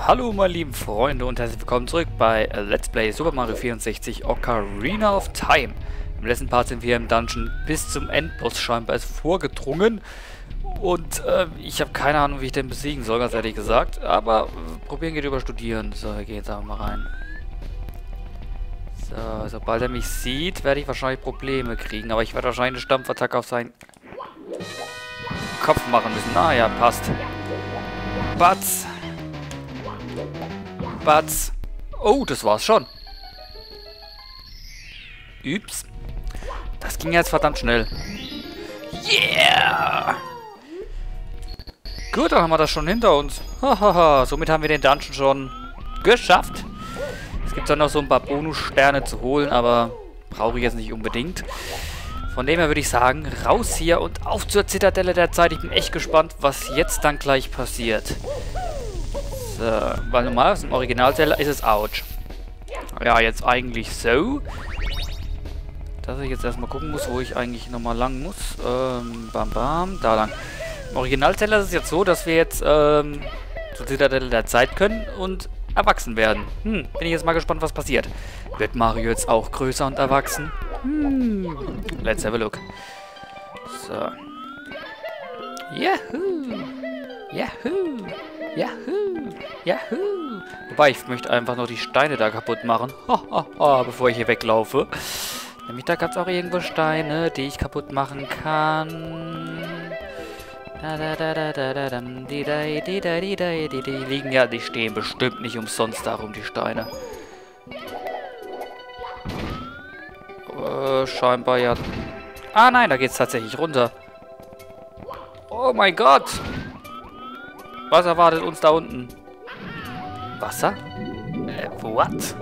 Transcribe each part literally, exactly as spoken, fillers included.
Hallo meine lieben Freunde und herzlich willkommen zurück bei Let's Play Super Mario vierundsechzig Ocarina of Time. Im letzten Part sind wir im Dungeon bis zum Endboss scheinbar vorgedrungen. Und äh, ich habe keine Ahnung, wie ich den besiegen soll, ganz ehrlich gesagt. Aber äh, probieren geht über studieren. So, wir gehen jetzt einfach mal rein. So, sobald er mich sieht, werde ich wahrscheinlich Probleme kriegen. Aber ich werde wahrscheinlich eine Stampfattacke auf seinen Kopf machen müssen. Ah ja, passt. Batz. Batz. Oh, das war's schon. Ups. Das ging jetzt verdammt schnell. Yeah! Gut, dann haben wir das schon hinter uns. Hahaha, somit haben wir den Dungeon schon geschafft. Es gibt dann noch so ein paar Bonussterne zu holen, aber brauche ich jetzt nicht unbedingt. Von dem her würde ich sagen, raus hier und auf zur Zitadelle der Zeit. Ich bin echt gespannt, was jetzt dann gleich passiert. So, weil normal im Originalteller ist es ouch. Ja, jetzt eigentlich so. Dass ich jetzt erstmal gucken muss, wo ich eigentlich nochmal lang muss. Ähm, bam bam, da lang. Im Originalteller ist es jetzt so, dass wir jetzt ähm, zur Zitadelle der Zeit können und erwachsen werden. Hm, bin ich jetzt mal gespannt, was passiert. Wird Mario jetzt auch größer und erwachsen? Hm, let's have a look. So. Yahoo! Yahoo! Yahoo! Yahoo! Wobei, ich möchte einfach nur die Steine da kaputt machen. Hahaha, bevor ich hier weglaufe. Nämlich da gab es auch irgendwo Steine, die ich kaputt machen kann. Da, da, da, da, da, da, dam, die, da, die, da, die, da, die, die liegen ja, die stehen bestimmt nicht umsonst darum, die Steine. Äh, scheinbar ja. Ah nein, da geht's tatsächlich runter. Oh mein Gott! Was erwartet uns da unten? Wasser? Äh, what?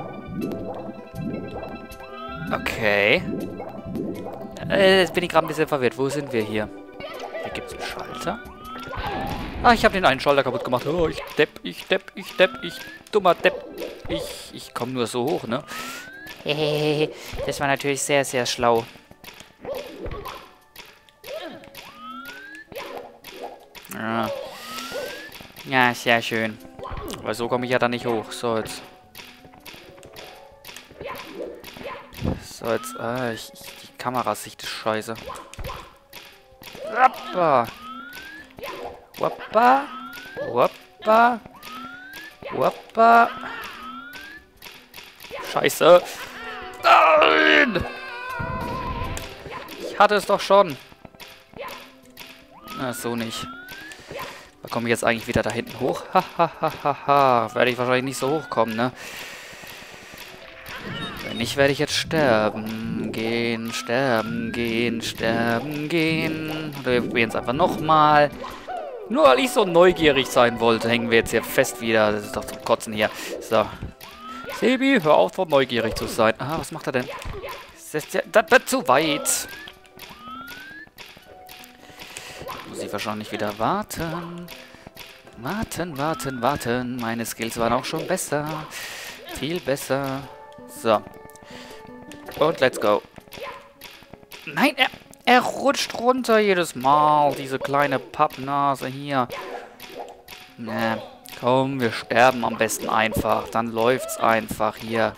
Okay. Äh, jetzt bin ich gerade ein bisschen verwirrt. Wo sind wir hier? Hier gibt es einen Schalter. Ah, ich habe den einen Schalter kaputt gemacht. Oh, ich depp, ich depp, ich depp, ich dummer Depp. Ich, ich komme nur so hoch, ne? Hehehe, das war natürlich sehr, sehr schlau. Ja. Ja, sehr schön. Weil so komme ich ja dann nicht hoch. So, jetzt. So, jetzt. Ah, ich, ich, die Kamerasicht ist scheiße. Wappa. Wappa. Wappa. Wappa. Scheiße. Nein! Ich hatte es doch schon. Na, so nicht. Da komme ich jetzt eigentlich wieder da hinten hoch. Hahaha. Werde ich wahrscheinlich nicht so hochkommen, ne? Wenn nicht, werde ich jetzt sterben gehen, sterben gehen, sterben gehen. Oder wir probieren es einfach nochmal. Nur weil ich so neugierig sein wollte, hängen wir jetzt hier fest wieder. Das ist doch zum Kotzen hier. So. Sebi, hör auf, so neugierig zu sein. Ah, was macht er denn? Das ist ja, das wird zu weit. Muss ich wahrscheinlich wieder warten. Warten, warten, warten. Meine Skills waren auch schon besser. Viel besser. So. Und let's go. Nein, er, er rutscht runter jedes Mal. Diese kleine Pappnase hier. Ne, komm, wir sterben am besten einfach. Dann läuft's einfach hier.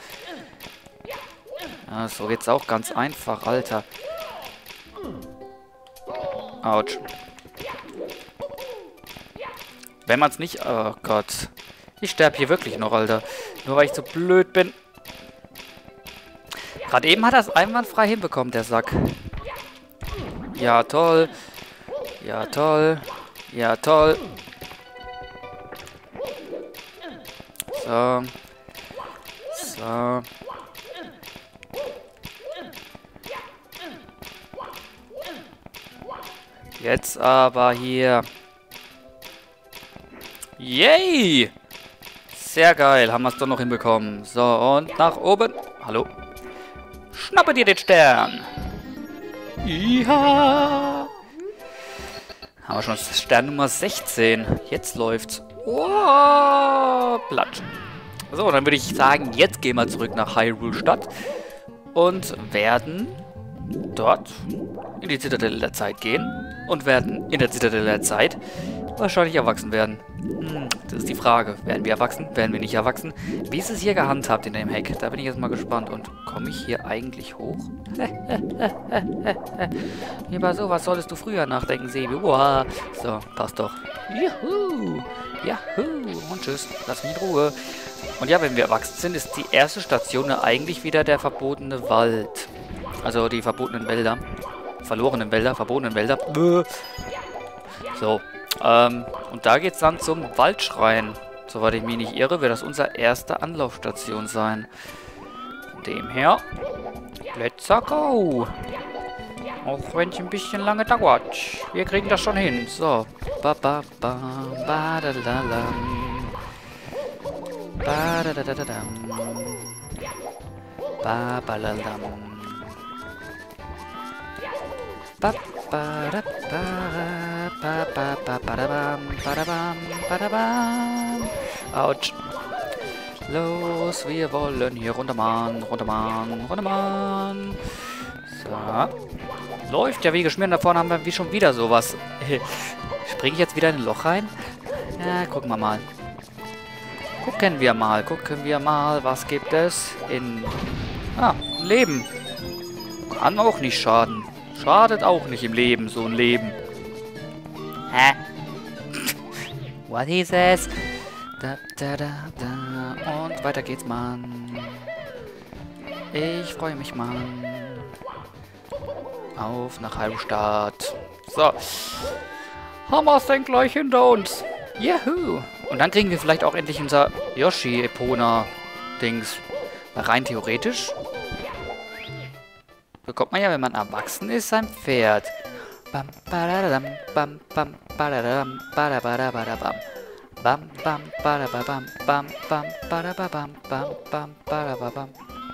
Ja, so geht's auch ganz einfach, Alter. Autsch. Wenn man's nicht... Oh Gott. Ich sterbe hier wirklich noch, Alter. Nur weil ich so blöd bin. Gerade eben hat er es einwandfrei hinbekommen, der Sack. Ja, toll. Ja, toll. Ja, toll. So. So. Jetzt aber hier. Yay! Sehr geil. Haben wir es doch noch hinbekommen. So, und nach oben. Hallo. Schnappe dir den Stern. Ja. Haben wir schon Stern Nummer sechzehn. Jetzt läuft's. Oh, Platsch. So, dann würde ich sagen, jetzt gehen wir zurück nach Hyrule Stadt und werden dort in die Zitadelle der Zeit gehen und werden in der Zitadelle der Zeit wahrscheinlich erwachsen werden. Hm, das ist die Frage. Werden wir erwachsen? Werden wir nicht erwachsen? Wie ist es hier gehandhabt in dem Heck? Da bin ich jetzt mal gespannt. Und komme ich hier eigentlich hoch? Über sowas solltest du früher nachdenken, Sebi. Uah. So, passt doch. Juhu. Juhu. Und tschüss. Lass mich in Ruhe. Und ja, wenn wir erwachsen sind, ist die erste Station eigentlich wieder der verbotene Wald. Also die verbotenen Wälder. Verlorenen Wälder, verbotenen Wälder. So. Ähm, und da geht's dann zum Waldschrein. Soweit ich mich nicht irre, wird das unsere erste Anlaufstation sein. Von dem her, let's go. Auch wenn es ein bisschen lange dauert. Wir kriegen das schon hin. So. Ba ba ba ba da da da. Ba da da da da. Ba ba la la. Ba ba da ba ba ba ba ba da bam ba da bam ba da bam. Autsch. Los, wir wollen hier runtermachen, runtermachen, runtermachen. So. Läuft ja wie geschmiert. Da vorne haben wir wie schon wieder sowas. Springe ich jetzt wieder in ein Loch rein? Ja, gucken wir mal. Gucken wir mal, gucken wir mal, was gibt es in... Ah, Leben. Kann auch nicht schaden. Schadet auch nicht im Leben, so ein Leben. Hä? What is this? Da, da, da, da. Und weiter geht's, Mann. Ich freue mich, Mann. Auf nach Halbstadt. So. Haben wir es denn gleich hinter uns? Juhu. Und dann kriegen wir vielleicht auch endlich unser Yoshi-Epona-Dings. Rein theoretisch bekommt man ja, wenn man erwachsen ist, sein Pferd. Bam, badadam, bam, bam, badadam, badabadabadabam. Bam, bam, badababam, bam, bam, badababam, bam, bam, badababam.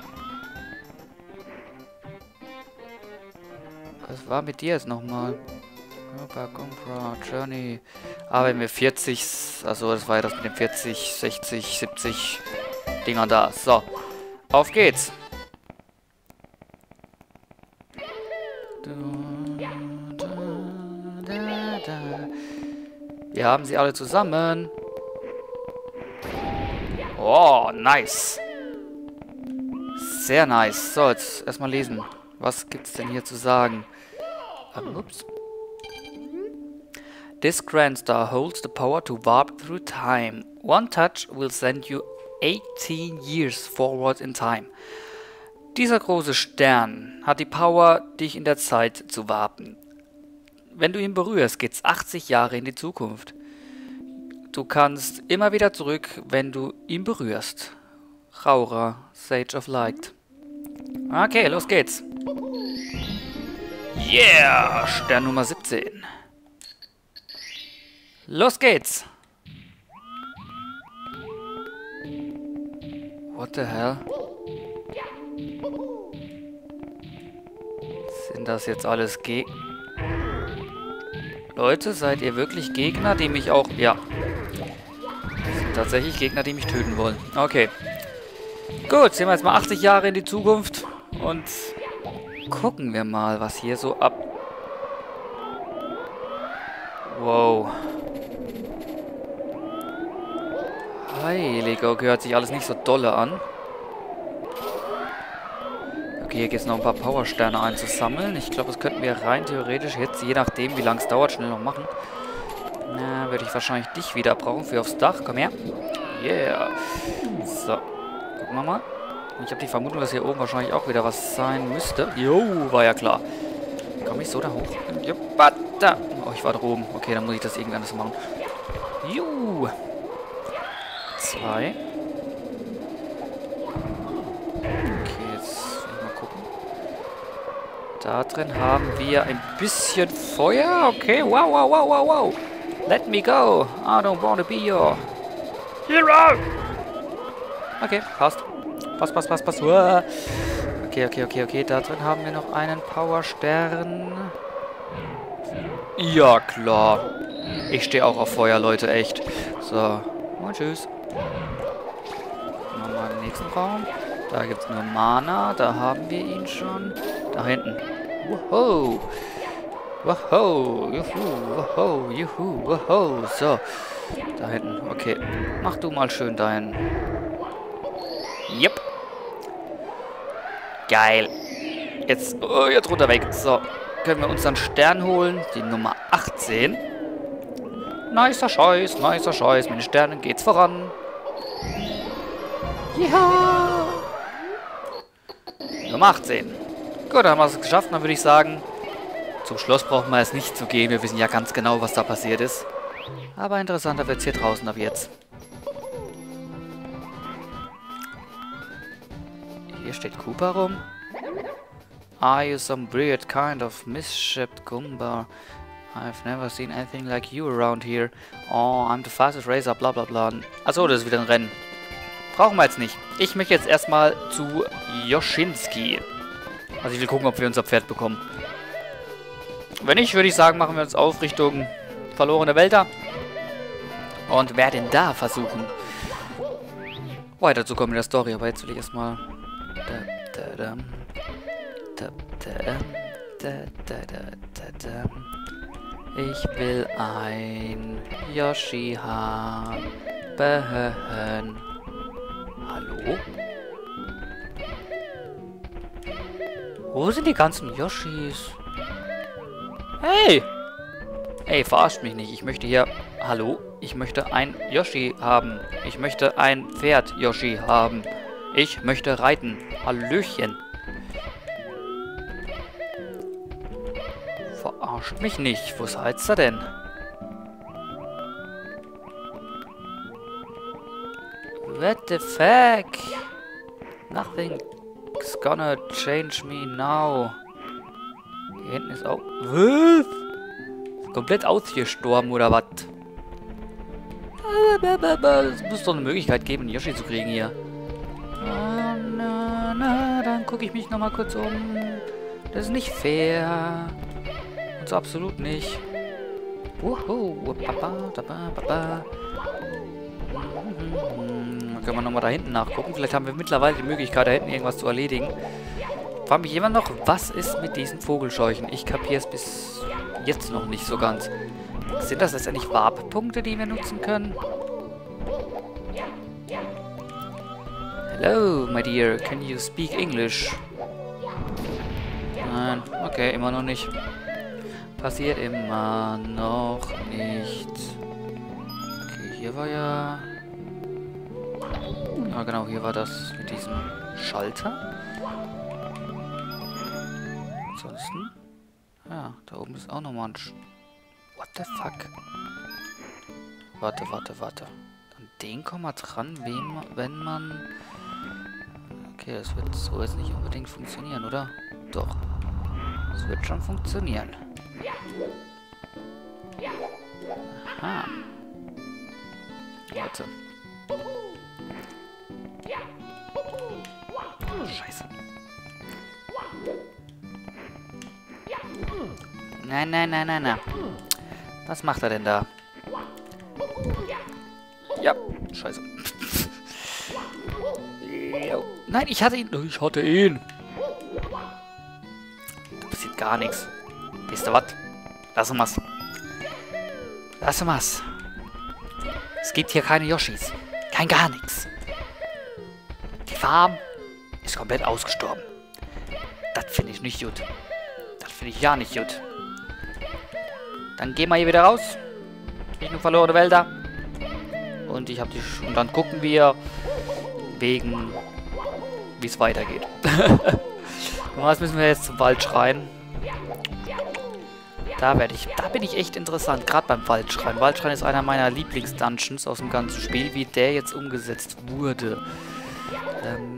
Was war mit dir jetzt nochmal? Journey. Aber wenn wir vierzig, also das war ja das mit den vierzig, sechzig, siebzig Dingern da. So, auf geht's. Wir haben sie alle zusammen. Oh, nice. Sehr nice. So, jetzt erstmal lesen. Was gibt's denn hier zu sagen? Um, ups. This Grand Star holds the power to warp through time. One touch will send you eighteen years forward in time. Dieser große Stern hat die Power, dich in der Zeit zu warpen. Wenn du ihn berührst, geht's achtzig Jahre in die Zukunft. Du kannst immer wieder zurück, wenn du ihn berührst. Raura, Sage of Light. Okay, los geht's. Yeah, Stern Nummer siebzehn. Los geht's. What the hell? Sind das jetzt alles Gegner? Leute, seid ihr wirklich Gegner, die mich auch... Ja. Das sind tatsächlich Gegner, die mich töten wollen. Okay. Gut, sehen wir jetzt mal achtzig Jahre in die Zukunft. Und gucken wir mal, was hier so ab... Wow. Heiliger, okay, hört sich alles nicht so dolle an. Okay, hier geht es noch ein paar Powersterne einzusammeln. Ich glaube, das könnten wir rein theoretisch jetzt, je nachdem, wie lange es dauert, schnell noch machen. Na, würde ich wahrscheinlich dich wieder brauchen für aufs Dach. Komm her. Yeah. So. Gucken wir mal. Ich habe die Vermutung, dass hier oben wahrscheinlich auch wieder was sein müsste. Jo, war ja klar. Komme ich so da hoch? Jo, da. Oh, ich war da oben. Okay, dann muss ich das irgendwie anders machen. Juhu. Zwei. Da drin haben wir ein bisschen Feuer. Okay, wow, wow, wow, wow, wow. Let me go. I don't want to be your hero. Okay, passt. Passt, passt, passt, passt. Okay, okay, okay, okay. Da drin haben wir noch einen Powerstern. Ja, klar. Ich stehe auch auf Feuer, Leute, echt. So, und tschüss. Machen wir den nächsten Raum. Da gibt es nur Mana. Da haben wir ihn schon. Da hinten. Wow. Woho, juhu, woho, juhu, woho. So, da hinten. Okay, mach du mal schön deinen. Yep. Geil. Jetzt, oh, jetzt runter weg. So, können wir uns dann Stern holen. Die Nummer achtzehn. Nicer Scheiß, nicer Scheiß. Mit den Sternen geht's voran. Ja. Nummer achtzehn. Gut, dann haben wir es geschafft. Dann würde ich sagen, zum Schloss brauchen wir jetzt nicht zu gehen. Wir wissen ja ganz genau, was da passiert ist. Aber interessanter wird es hier draußen ab jetzt. Hier steht Koopa rum. Are you some weird kind of misshaped Goomba? I've never seen anything like you around here. Oh, I'm the fastest racer, bla bla bla. Achso, das ist wieder ein Rennen. Brauchen wir jetzt nicht. Ich möchte jetzt erstmal zu Yoshitsky. Also ich will gucken, ob wir unser Pferd bekommen. Wenn nicht, würde ich sagen, machen wir uns auf Richtung verlorene Wälder. Und werden da versuchen, weiterzukommen in der Story. Aber jetzt will ich erstmal... Ich will ein Yoshi haben. Hallo? Wo sind die ganzen Yoshis? Hey! Hey, verarscht mich nicht. Ich möchte hier... Hallo? Ich möchte ein Yoshi haben. Ich möchte ein Pferd Yoshi haben. Ich möchte reiten. Hallöchen. Verarscht mich nicht. Wo seid ihr denn? What the fuck? Nothing's gonna change me now. Hier hinten ist auch... Was? Komplett ausgestorben oder was? Es muss doch eine Möglichkeit geben, einen Yoshi zu kriegen hier. Na, na, na, dann gucke ich mich nochmal kurz um. Das ist nicht fair. Und so absolut nicht. Wuhu, papa, papa, papa. Dann können wir nochmal da hinten nachgucken. Vielleicht haben wir mittlerweile die Möglichkeit, da hinten irgendwas zu erledigen. Frage mich immer noch, was ist mit diesen Vogelscheuchen? Ich kapiere es bis jetzt noch nicht so ganz. Sind das letztendlich Warp-Punkte, die wir nutzen können? Hello, my dear. Can you speak English? Nein. Okay, immer noch nicht. Passiert immer noch nichts. Okay, hier war ja... Ja, genau, hier war das mit diesem Schalter. Ansonsten... Ja, da oben ist auch nochmal ein... Sch What the fuck? Warte, warte, warte. An den kommen wir dran, wenn, wenn man... Okay, das wird so jetzt nicht unbedingt funktionieren, oder? Doch. Das wird schon funktionieren. Aha. Warte. Oh, Scheiße. Nein, nein, nein, nein, nein. Was macht er denn da? Ja, scheiße. Nein, ich hatte ihn. Ich hatte ihn. Da passiert gar nichts. Wisst ihr was? Lassen wir's. Lassen wir's. Es gibt hier keine Yoshis. Kein gar nichts. Die Farm ist komplett ausgestorben. Das finde ich nicht gut. Das finde ich ja nicht gut. Dann gehen wir hier wieder raus. Nicht nur verlorene Wälder. Und ich habe die... Sch und dann gucken wir wegen... wie es weitergeht. Was müssen wir jetzt zum Waldschrein? Da werde ich... Da bin ich echt interessant. Gerade beim Waldschrein. Waldschrein ist einer meiner Lieblings-Dungeons aus dem ganzen Spiel. Wie der jetzt umgesetzt wurde. Ähm...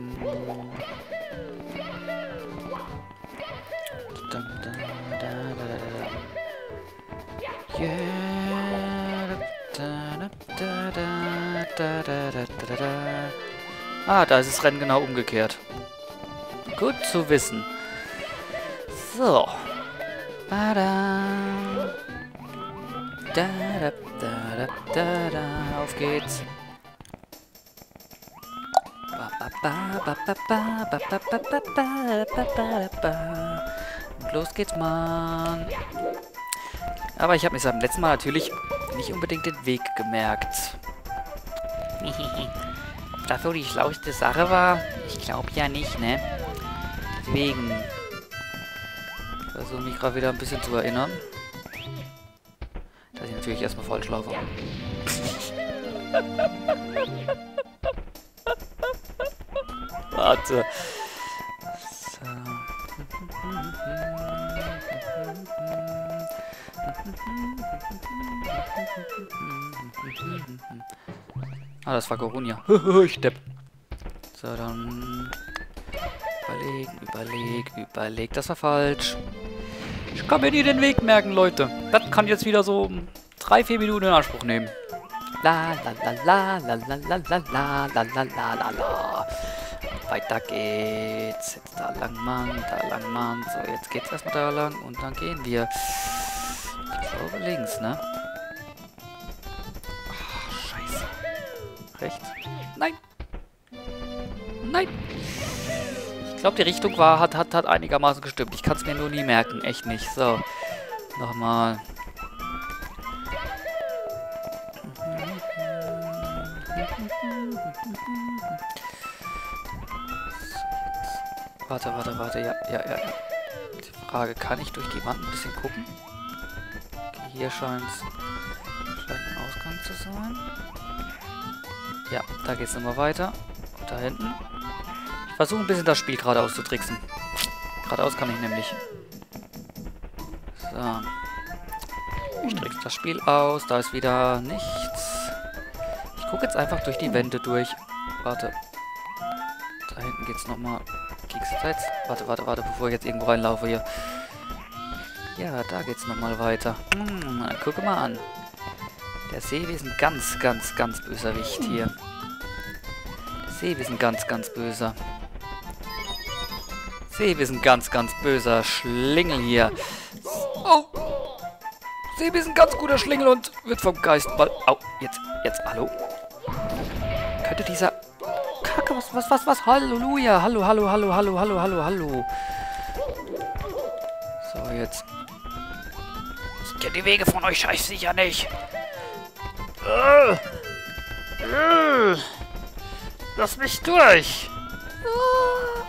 Ah, da ist das Rennen genau umgekehrt. Gut zu wissen. So. Da da da da da da. Auf geht's. Und los geht's, Mann. Aber ich habe mir beim letzten Mal natürlich nicht unbedingt den Weg gemerkt. Ob das so die schlauste Sache war? Ich glaube ja nicht, ne? Deswegen. Ich versuche mich gerade wieder ein bisschen zu erinnern. Dass ich natürlich erstmal falsch laufe. Warte. So. Ah, das war Corunia. Ich depp. So, dann... Überlegen, überleg, überleg. Das war falsch. Ich kann mir nie den Weg merken, Leute. Das kann jetzt wieder so drei, vier Minuten in Anspruch nehmen. La la la la la la la la la la la la la la. Weiter geht's. Jetzt da lang, Mann, da lang, Mann. So, jetzt geht's erstmal da lang und dann gehen wir. Ich glaube links, ne? Ach, scheiße. Rechts? Nein! Nein! Ich glaube, die Richtung war, hat, hat, hat einigermaßen gestimmt. Ich kann es mir nur nie merken. Echt nicht. So. Nochmal. Warte, warte, warte. Ja, ja, ja. Die Frage, kann ich durch die Wand ein bisschen gucken? Okay, hier scheint es ein Ausgang zu sein. Ja, da geht es nochmal weiter. Und da hinten. Ich versuche ein bisschen das Spiel geradeaus zu tricksen. Geradeaus kann ich nämlich. So. Ich trickse das Spiel aus. Da ist wieder nichts. Ich gucke jetzt einfach durch die Wände durch. Warte. Da hinten geht's nochmal. Gegenseits. Warte, warte, warte, bevor ich jetzt irgendwo reinlaufe hier. Ja, da geht's nochmal weiter. Hm, gucke mal an. Der Seewesen ganz, ganz, ganz böser Wicht hier. Der Seewesen ganz, ganz böser. Seewesen ganz, ganz böser Schlingel hier. Oh! Seewesen ganz guter Schlingel und wird vom Geist mal... Au, jetzt, jetzt, hallo? Könnte dieser... Kacke, was, was, was, was? Halleluja! Hallo, hallo, hallo, hallo, hallo, hallo, hallo. So, jetzt... Ich kenne die Wege von euch scheiß sicher nicht. Uh, uh, lass mich durch. Uh,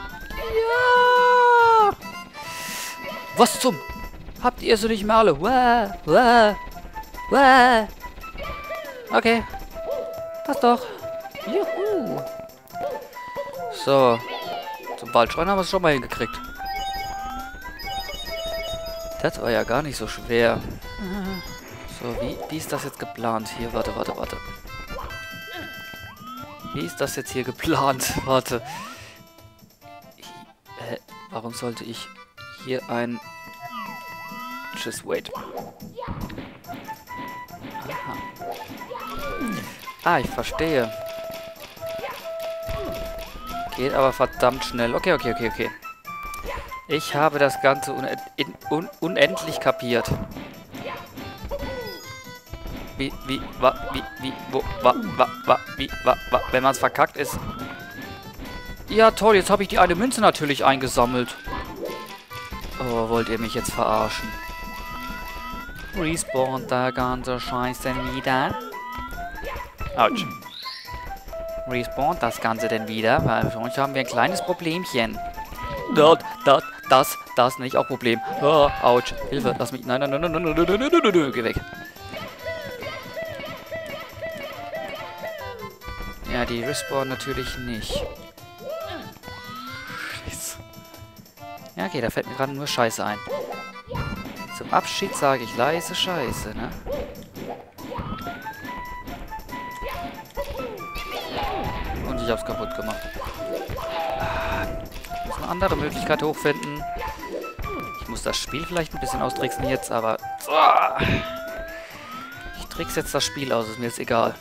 ja. Was zum... Habt ihr so nicht mehr alle? Wah, wah, wah. Okay. Passt doch. Juhu. So. Zum Waldschrein haben wir es schon mal hingekriegt. Das war ja gar nicht so schwer. So, wie, wie ist das jetzt geplant? Hier, warte, warte, warte. Wie ist das jetzt hier geplant? Warte. Hä? Warum sollte ich hier ein... Just wait. Aha. Ah, ich verstehe. Geht aber verdammt schnell. Okay, okay, okay, okay. Ich habe das Ganze un in, un unendlich kapiert. Wie, wie, wa, wie, wie, wo, wa, wa, wa, wie, wa, wa, wenn man es verkackt ist. Ja, toll, jetzt habe ich die eine Münze natürlich eingesammelt. Oh, wollt ihr mich jetzt verarschen? Respawnt der ganze Scheiß denn wieder? Autsch. Respawnt das Ganze denn wieder? Weil für uns haben wir ein kleines Problemchen. Dort, dort, das, das nicht, auch Problem. Oh, Autsch, Hilfe, lass mich. Nein, nein, nein, nein, nein, nein, nein, nein, nein, nein, geh weg. Ja, die respawnen natürlich nicht. Scheiße. Ja, okay, da fällt mir gerade nur Scheiße ein. Zum Abschied sage ich leise Scheiße, ne? Und ich hab's kaputt gemacht. Ich muss eine andere Möglichkeit hochfinden. Ich muss das Spiel vielleicht ein bisschen austricksen jetzt, aber... Ich trickse jetzt das Spiel aus, ist mir jetzt egal.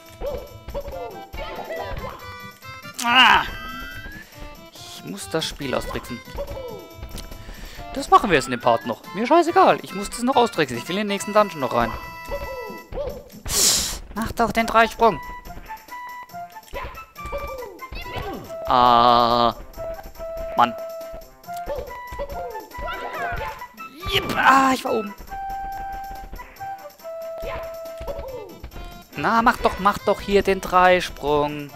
Ich muss das Spiel austricksen. Das machen wir jetzt in dem Part noch. Mir scheißegal. Ich muss das noch austricksen. Ich will in den nächsten Dungeon noch rein. Mach doch den Dreisprung. Ah. Mann. Yep. Ah, ich war oben. Na, mach doch, mach doch hier den Dreisprung.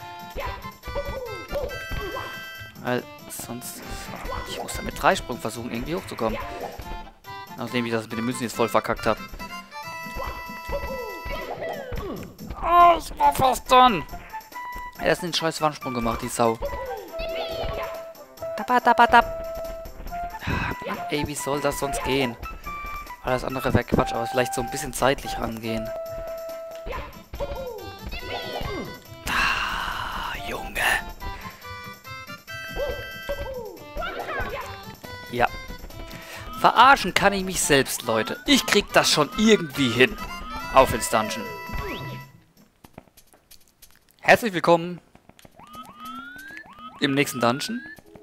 Weil sonst... Ich muss da mit Dreisprung versuchen, irgendwie hochzukommen. Nachdem ich das mit den Münzen jetzt voll verkackt habe. Oh, ich war fast dran. Er hat einen scheiß Wandsprung gemacht, die Sau. Tappa, tappa, tapp. Mann, ey, wie soll das sonst gehen? Alles andere wäre Quatsch, aber vielleicht so ein bisschen zeitlich rangehen. Ah, Junge. Ja. Verarschen kann ich mich selbst, Leute. Ich krieg das schon irgendwie hin. Auf ins Dungeon. Herzlich willkommen im nächsten Dungeon.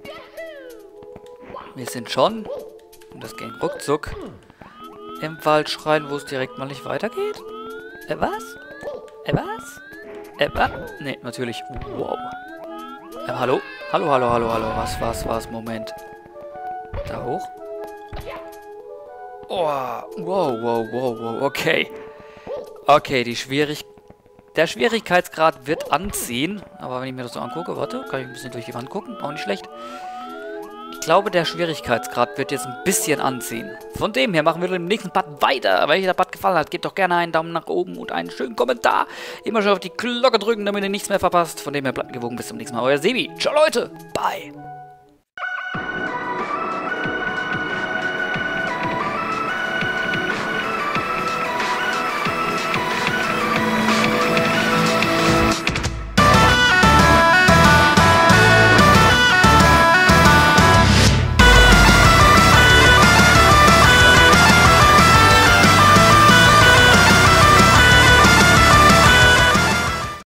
Wir sind schon, und das ging ruckzuck, im Waldschrein, wo es direkt mal nicht weitergeht. Äh, was? Äh, was? Äh, was? Ne, natürlich. Wow. Ähm, hallo? Hallo, hallo, hallo, hallo. Was, was, was? Moment. Da hoch? Oh, wow, wow, wow, wow. Okay. Okay, die Schwierig... Der Schwierigkeitsgrad wird anziehen. Aber wenn ich mir das so angucke, warte, kann ich ein bisschen durch die Wand gucken. Auch nicht schlecht. Ich glaube, der Schwierigkeitsgrad wird jetzt ein bisschen anziehen. Von dem her machen wir im nächsten Part weiter. Wenn euch der Part gefallen hat, gebt doch gerne einen Daumen nach oben und einen schönen Kommentar. Immer schon auf die Glocke drücken, damit ihr nichts mehr verpasst. Von dem her bleibt gewogen. Bis zum nächsten Mal. Euer Sebi. Ciao, Leute. Bye.